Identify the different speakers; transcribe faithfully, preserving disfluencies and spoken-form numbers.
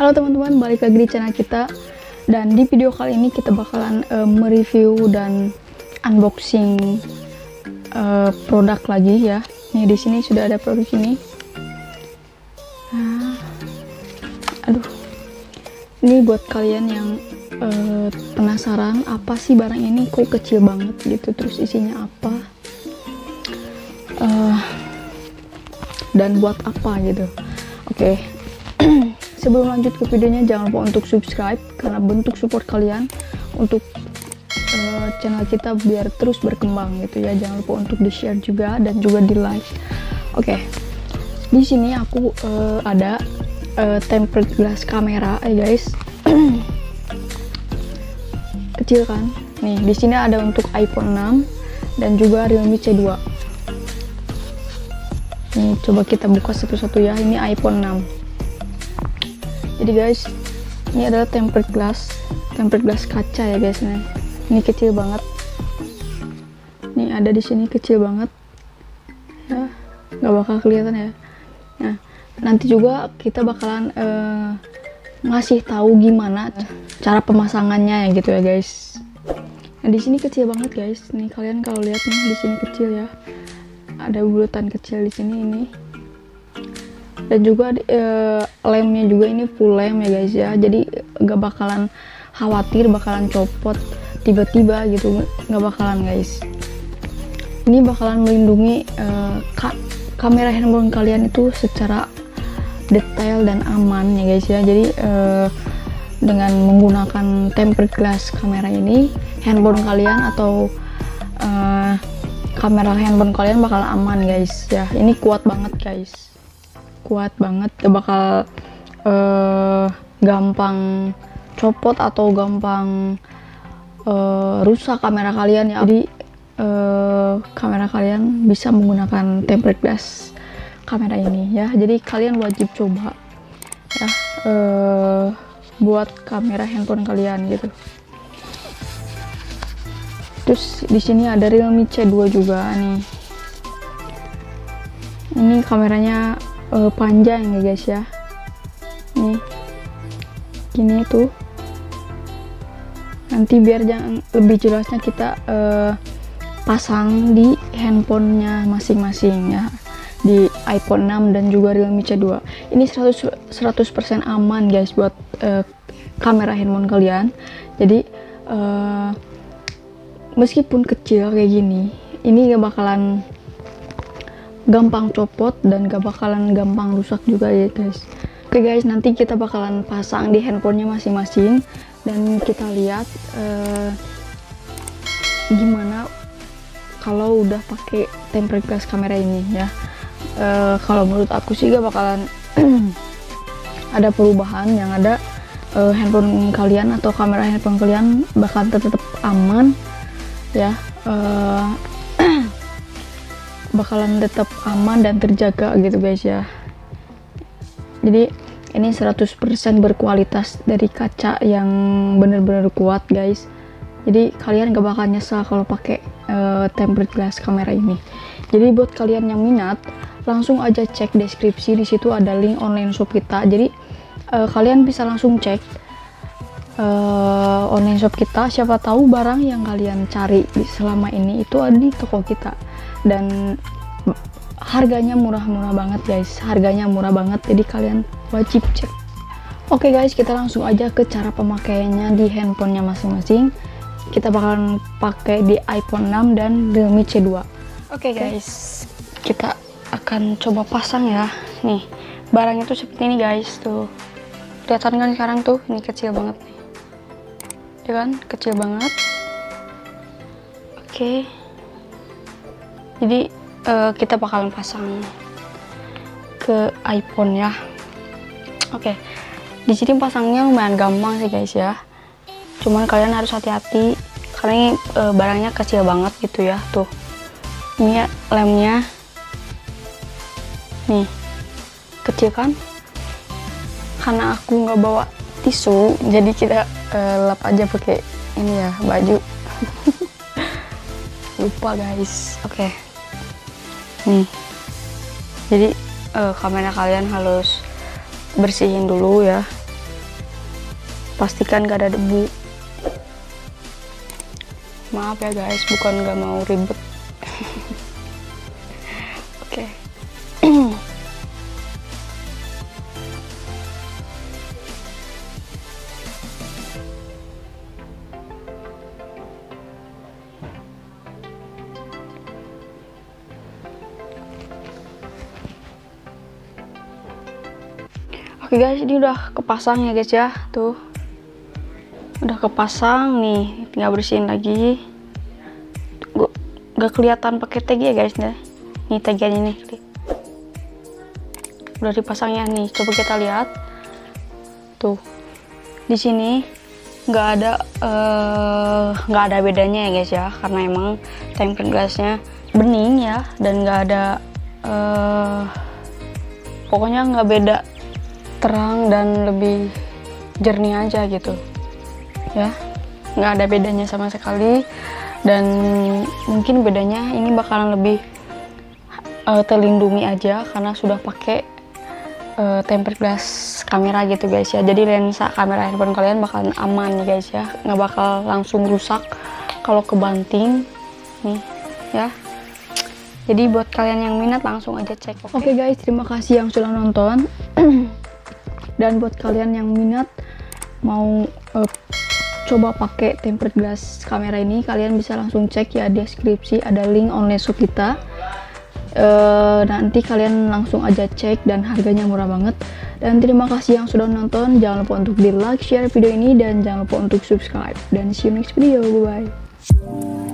Speaker 1: Halo teman-teman, balik lagi di channel kita. Dan di video kali ini kita bakalan uh, mereview dan unboxing uh, produk lagi ya. Nih di sini sudah ada produk ini. Nah, aduh, ini buat kalian yang uh, penasaran apa sih barang ini, kok kecil banget gitu, terus isinya apa, uh, dan buat apa gitu. Oke. Okay. Sebelum lanjut ke videonya, jangan lupa untuk subscribe karena bentuk support kalian untuk uh, channel kita biar terus berkembang gitu ya. Jangan lupa untuk di share juga dan juga di like. Oke, okay. Di sini aku uh, ada uh, tempered glass kamera, eh guys. Kecil kan? Nih di sini ada untuk iPhone enam dan juga Realme C dua. Nih coba kita buka satu-satu ya. Ini iPhone enam. Jadi guys, ini adalah tempered glass, tempered glass kaca ya guys. Nih, ini kecil banget. Nih ada di sini kecil banget, ya, nggak bakal kelihatan ya. Nah, nanti juga kita bakalan uh, ngasih tahu gimana cara pemasangannya ya gitu ya guys. Nah di sini kecil banget guys. Nih kalian kalau lihat nih di sini kecil ya. Ada bulutan kecil di sini ini. Dan juga uh, lemnya juga ini full lem ya guys ya, jadi gak bakalan khawatir bakalan copot tiba-tiba gitu, gak bakalan guys. Ini bakalan melindungi uh, ka kamera handphone kalian itu secara detail dan aman ya guys ya. Jadi uh, dengan menggunakan tempered glass kamera ini, handphone kalian atau uh, kamera handphone kalian bakal aman guys ya. Ini kuat banget guys, kuat banget, gak bakal uh, gampang copot atau gampang uh, rusak kamera kalian ya. Jadi uh, kamera kalian bisa menggunakan tempered glass kamera ini ya. Jadi kalian wajib coba ya uh, buat kamera handphone kalian gitu. Terus di sini ada Realme C dua juga nih. Ini kameranya Uh, panjang ya guys ya. Nih gini tuh. Nanti biar jangan lebih jelasnya kita uh, pasang di handphonenya masing-masing ya, di iPhone enam dan juga Realme C dua. Ini seratus persen aman guys buat uh, kamera handphone kalian. Jadi uh, meskipun kecil kayak gini, ini gak bakalan gampang copot dan gak bakalan gampang rusak juga ya guys. Oke guys, nanti kita bakalan pasang di handphonenya masing-masing dan kita lihat uh, gimana kalau udah pakai tempered glass kamera ini ya. Uh, kalau menurut aku sih gak bakalan ada perubahan, yang ada uh, handphone kalian atau kamera handphone kalian bakal tetap aman ya. Uh, bakalan tetap aman dan terjaga gitu guys ya. Jadi ini seratus persen berkualitas dari kaca yang bener-bener kuat guys. Jadi kalian gak bakal nyesal kalau pakai uh, tempered glass kamera ini. Jadi buat kalian yang minat, langsung aja cek deskripsi, di situ ada link online shop kita. Jadi uh, kalian bisa langsung cek uh, online shop kita, siapa tahu barang yang kalian cari selama ini itu ada di toko kita. Dan harganya murah-murah banget guys, harganya murah banget, jadi kalian wajib cek. Oke guys, kita langsung aja ke cara pemakaiannya di handphonenya masing-masing. Kita bakalan pakai di iPhone enam dan Realme C dua. Oke guys, kita akan coba pasang ya. Nih barang itu seperti ini guys, tuh kelihatan kan sekarang tuh, ini kecil banget nih ya kan, kecil banget. Oke, jadi uh, kita bakalan pasang ke iPhone ya. Oke, di sini pasangnya lumayan gampang sih guys ya. Cuman kalian harus hati-hati karena ini uh, barangnya kecil banget gitu ya. Tuh, ini ya, lemnya nih kecil kan. Karena aku nggak bawa tisu, jadi kita uh, lap aja pakai ini ya, baju. Lupa guys. Oke. Nih, jadi uh, kamera kalian harus bersihin dulu ya. pastikan gak ada debu. Maaf ya guys, bukan gak mau ribet. Oke. Oke guys, ini udah kepasang ya guys ya, tuh udah kepasang nih, tinggal bersihin lagi. Gua gak kelihatan pakai tag ya guys nih, nih tagnya nih, udah dipasang ya nih. Coba kita lihat, tuh di sini nggak ada nggak uh, ada bedanya ya guys ya, karena emang tempered glassnya bening ya, dan nggak ada uh, pokoknya nggak beda, terang dan lebih jernih aja gitu ya, nggak ada bedanya sama sekali. Dan mungkin bedanya ini bakalan lebih uh, terlindungi aja karena sudah pakai uh, tempered glass kamera gitu guys ya. Jadi lensa kamera handphone kalian bakalan aman ya guys ya, nggak bakal langsung rusak kalau kebanting nih ya. Jadi buat kalian yang minat langsung aja cek. Oke okay? okay guys, terima kasih yang sudah nonton. Dan buat kalian yang minat mau uh, coba pakai tempered glass kamera ini, kalian bisa langsung cek ya deskripsi, ada link online shop kita. Uh, nanti kalian langsung aja cek dan harganya murah banget. Dan terima kasih yang sudah nonton. Jangan lupa untuk di like, share video ini, dan jangan lupa untuk subscribe. Dan see you next video, bye bye.